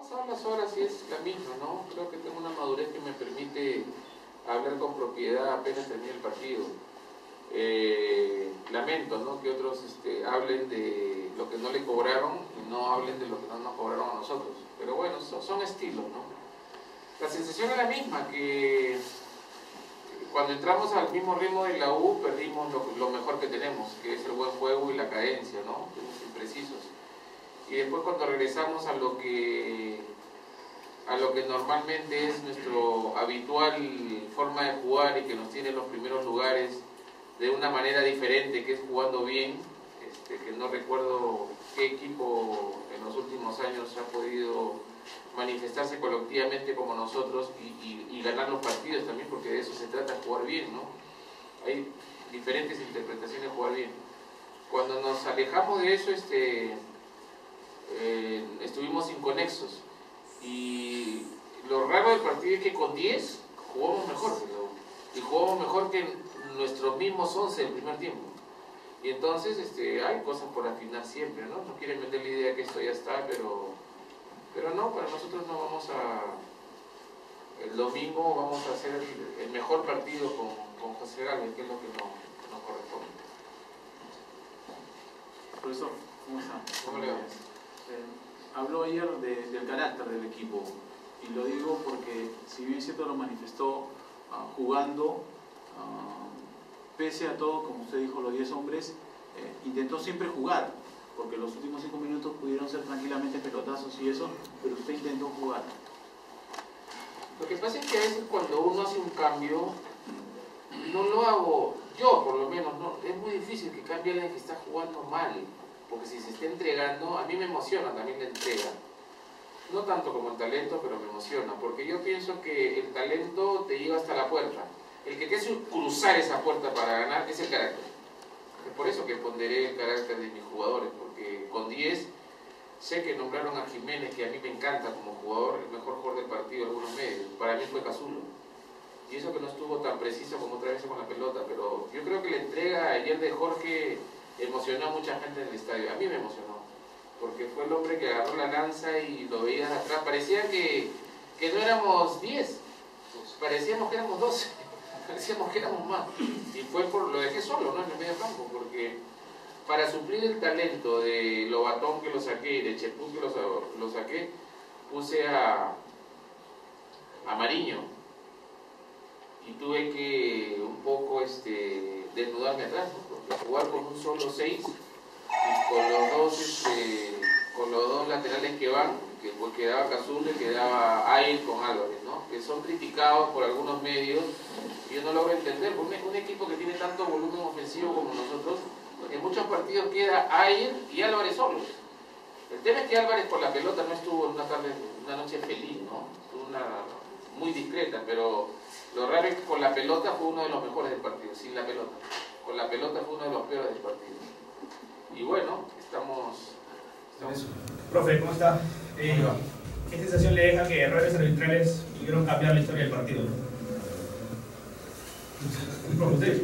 pasado las horas y es la misma, ¿no? Creo que tengo una madurez que me permite hablar con propiedad apenas termine el partido. Lamento, ¿no?, que otros hablen de lo que no le cobraron y no hablen de lo que no nos cobraron a nosotros. Pero bueno, son estilos, ¿no? La sensación es la misma, que cuando entramos al mismo ritmo de la U perdimos lo mejor que tenemos, que es el buen juego y la cadencia, ¿no? Somos imprecisos. Y después cuando regresamos a lo que normalmente es nuestro habitual forma de jugar y que nos tiene en los primeros lugares de una manera diferente, que es jugando bien, que no recuerdo qué equipo en los últimos años ha podido manifestarse colectivamente como nosotros y ganar los partidos también, porque de eso se trata, jugar bien, ¿no? Hay diferentes interpretaciones de jugar bien. Cuando nos alejamos de eso, estuvimos inconexos, y lo raro del partido es que con 10 jugamos mejor, y jugamos mejor que nuestros mismos 11 del primer tiempo. Y entonces hay cosas por afinar siempre, ¿no? No quieren vender la idea que esto ya está, pero no, para nosotros no vamos a... El domingo vamos a hacer el mejor partido con José Gálvez, que es lo que nos corresponde. Profesor, ¿cómo está? ¿Cómo le va? Habló ayer del carácter del equipo, y lo digo porque, si bien cierto lo manifestó jugando, pese a todo, como usted dijo, los 10 hombres, intentó siempre jugar, porque los últimos 5 minutos pudieron ser tranquilamente pelotazos y eso, pero usted intentó jugar. Lo que pasa es que a veces cuando uno hace un cambio, no lo hago, yo por lo menos, no, es muy difícil que cambie alguien que está jugando mal, porque si se está entregando, a mí me emociona también la entrega. No tanto como el talento, pero me emociona, porque yo pienso que el talento te lleva hasta la puerta. El que te hace cruzar esa puerta para ganar es el carácter. Es por eso que ponderé el carácter de mis jugadores, porque con 10 sé que nombraron a Jiménez, que a mí me encanta como jugador, el mejor jugador del partido de algunos medios. Para mí fue Cazulo. Y eso que no estuvo tan preciso como otra vez con la pelota, pero yo creo que la entrega ayer de Jorge emocionó a mucha gente en el estadio. A mí me emocionó, porque fue el hombre que agarró la lanza y lo veías atrás. Parecía que no éramos 10, parecíamos que éramos 12, parecíamos que éramos más. Y fue lo dejé solo, ¿no?, en el medio campo, porque para suplir el talento de Lobatón, que lo saqué, y de Chepú, que lo saqué, puse a Mariño, y tuve que un poco desnudarme atrás, ¿no?, porque jugar con un solo 6 y con los dos laterales que van, que pues quedaba Cazulo y quedaba Air con Álvarez, ¿no?, que son criticados por algunos medios, y yo no logro entender, porque un equipo que tiene tanto volumen ofensivo como nosotros, en muchos partidos queda Air y Álvarez solos. El tema es que Álvarez por la pelota no estuvo en una noche feliz, ¿no? Estuvo muy discreta, pero lo raro es que con la pelota fue uno de los mejores del partido, sin la pelota. Con la pelota fue uno de los peores del partido. Y bueno, estamos... Profe, ¿cómo está? ¿Qué sensación le deja que errores arbitrales pudieron cambiar la historia del partido? Profe, usted.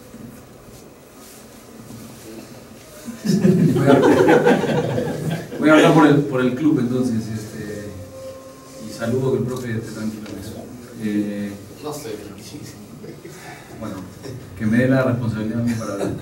Voy a hablar por el club entonces, y saludo que el profe esté tranquilo en eso. No sé. Bueno, que me dé la responsabilidad a mí para hablar.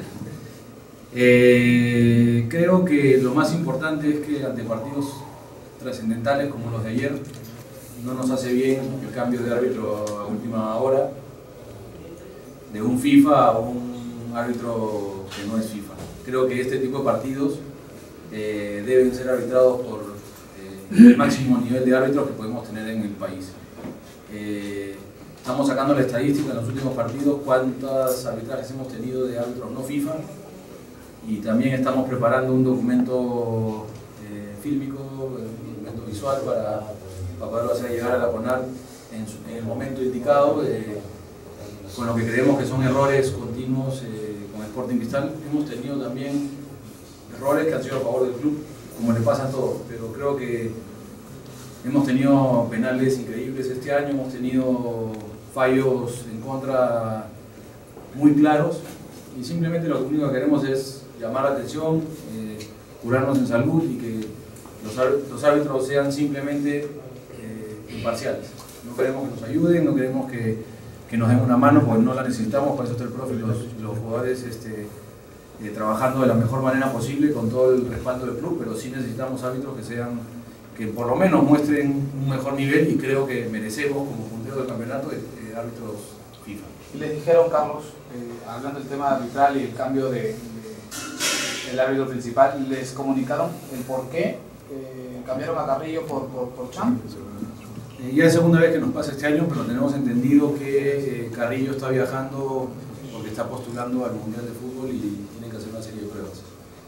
Creo que lo más importante es que ante partidos trascendentales como los de ayer, no nos hace bien el cambio de árbitro a última hora, de un FIFA a un árbitro que no es FIFA. Creo que este tipo de partidos deben ser arbitrados por el máximo nivel de árbitros que podemos tener en el país. Estamos sacando la estadística en los últimos partidos, cuántas arbitrajes hemos tenido de árbitros no FIFA, y también estamos preparando un documento fílmico, un documento visual para poderlo hacer llegar a la CONAR en el momento indicado, con lo que creemos que son errores continuos con Sporting Cristal. Hemos tenido también errores que han sido a favor del club, como le pasa a todos, pero creo que hemos tenido penales increíbles este año, hemos tenido fallos en contra muy claros, y simplemente lo único que queremos es llamar la atención, curarnos en salud, y que los árbitros sean simplemente imparciales. No queremos que nos ayuden, no queremos que nos den una mano, porque no la necesitamos, para eso está el profe y los jugadores trabajando de la mejor manera posible con todo el respaldo del club, pero sí necesitamos árbitros que por lo menos muestren un mejor nivel, y creo que merecemos como puntero del campeonato árbitros FIFA. Y les dijeron, Carlos, hablando del tema arbitral y el cambio del árbitro principal, les comunicaron el por qué cambiaron a Carrillo por Cham. Ya es segunda vez que nos pasa este año, pero tenemos entendido que Carrillo está viajando porque está postulando al Mundial de Fútbol y tiene que hacer una serie de pruebas.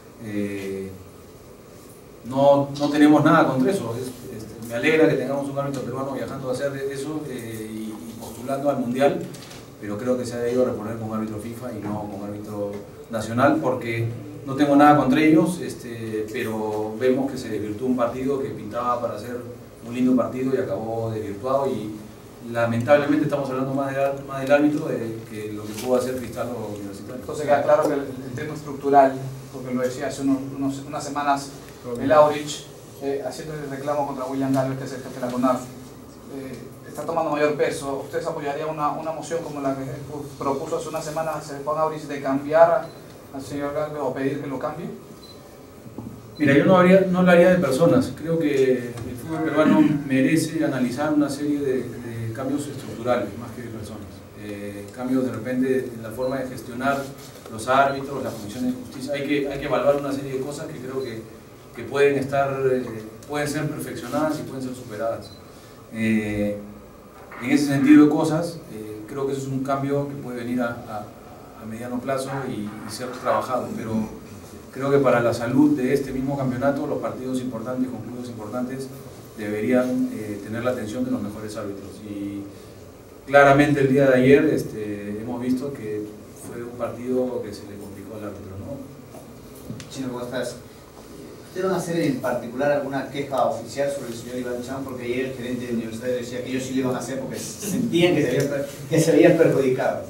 No tenemos nada contra eso. Me alegra que tengamos un árbitro peruano viajando a hacer eso y postulando al Mundial, pero creo que se ha ido a reponer con árbitro FIFA y no con árbitro nacional, porque no tengo nada contra ellos, pero vemos que se desvirtuó un partido que pintaba para ser un lindo partido y acabó desvirtuado, y lamentablemente estamos hablando más del árbitro que lo que pudo hacer Cristal o Universitario. Entonces queda claro que el tema estructural, porque lo decía hace unas semanas el Aurich, haciendo el reclamo contra William Galvez, que es el jefe de la CONAF, está tomando mayor peso. ¿Ustedes apoyarían una moción como la que propuso hace unas semanas Juan Aurich de cambiar al señor Galvez o pedir que lo cambie? Mira, yo no hablaría de personas. Creo que el fútbol peruano merece analizar una serie de cambios estructurales más que de personas. Cambios de repente en la forma de gestionar los árbitros, las comisiones de justicia. Hay que evaluar una serie de cosas que creo que pueden ser perfeccionadas y pueden ser superadas. En ese sentido de cosas, creo que eso es un cambio que puede venir a mediano plazo y ser trabajado, pero creo que para la salud de este mismo campeonato, los partidos importantes, con clubes importantes, deberían tener la atención de los mejores árbitros. Y claramente el día de ayer hemos visto que fue un partido que se le complicó al árbitro, ¿no? Chino, ¿cómo estás? ¿Ustedes van a hacer en particular alguna queja oficial sobre el señor Iván Cham? Porque ayer el gerente del universitario decía que ellos sí lo iban a hacer porque sentían que se habían perjudicado.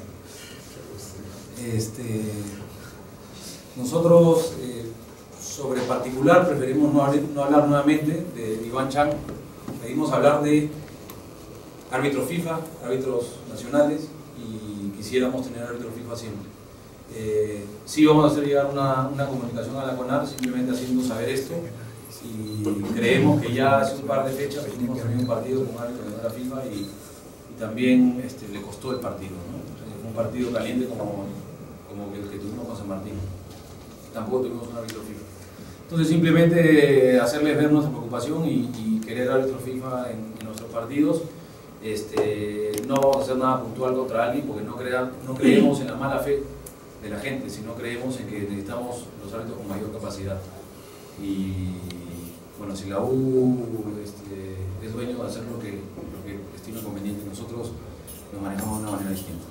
Nosotros sobre particular preferimos no hablar nuevamente de Iván Cham. Pedimos hablar de árbitros FIFA, árbitros nacionales, y quisiéramos tener árbitros FIFA siempre. Sí vamos a hacer llegar una comunicación a la CONAR, simplemente haciendo saber esto, y creemos que ya hace un par de fechas tuvimos también un partido con árbitro de la FIFA y también le costó el partido, ¿no? Fue un partido caliente como el que tuvimos con San Martín. Tampoco tuvimos un árbitro FIFA. Entonces simplemente hacerles ver nuestra preocupación y querer árbitro FIFA en nuestros partidos. No vamos a hacer nada puntual contra alguien porque no creemos en la mala fe de la gente, sino creemos en que necesitamos los árbitros con mayor capacidad. Y bueno, si la U es dueño de hacer lo que estime conveniente, nosotros nos manejamos de una manera distinta.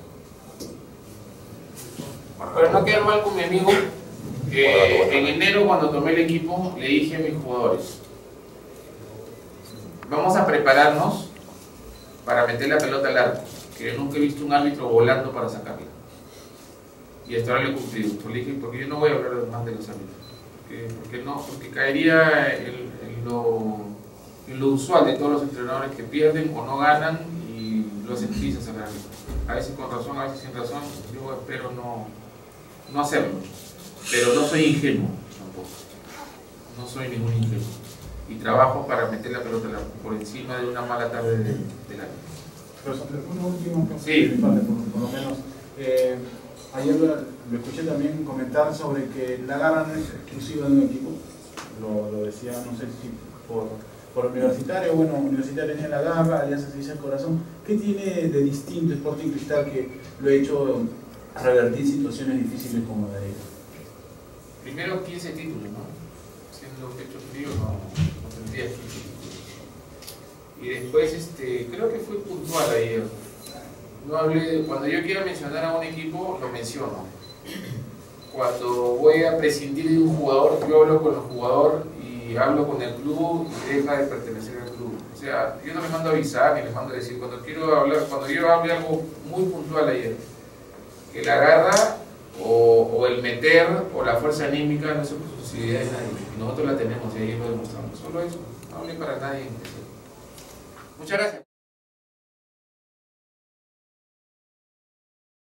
Para no quedar mal con mi amigo, en enero cuando tomé el equipo le dije a mis jugadores: vamos a prepararnos para meter la pelota al arco, que yo nunca he visto un árbitro volando para sacarla. Y hasta ahora lo he cumplido. Le dije, porque yo no voy a hablar más de los árbitros. Porque caería en lo usual de todos los entrenadores que pierden o no ganan y los empiezan a sacar. A veces con razón, a veces sin razón. Yo espero no hacerlo. Pero no soy ingenuo tampoco. No soy ningún ingenuo. Y trabajo para meter la pelota por encima de una mala tarde del árbitro. Pero un último sí. Por lo menos. Ayer lo escuché también comentar sobre que la garra no es exclusiva de un equipo. Lo decía, no sé si por Universitario. Bueno, Universitario tenía la garra, Alianza se dice el corazón. ¿Qué tiene de distinto Sporting Cristal que lo ha hecho revertir situaciones difíciles como la de ella? Primero 15 títulos, ¿no? Siendo pecho frío no tendría 15 títulos. Y después creo que fue puntual ayer. No hablé, cuando yo quiero mencionar a un equipo, lo menciono. Cuando voy a prescindir de un jugador, yo hablo con el jugador y hablo con el club y deja de pertenecer al club. O sea, yo no le mando a avisar ni le mando a decir. Cuando yo hablé algo muy puntual ayer, que la garra o el meter o la fuerza anímica no es exclusividad de nadie. Nosotros la tenemos y ahí lo demostramos. Solo eso, no hable para nadie. Muchas gracias.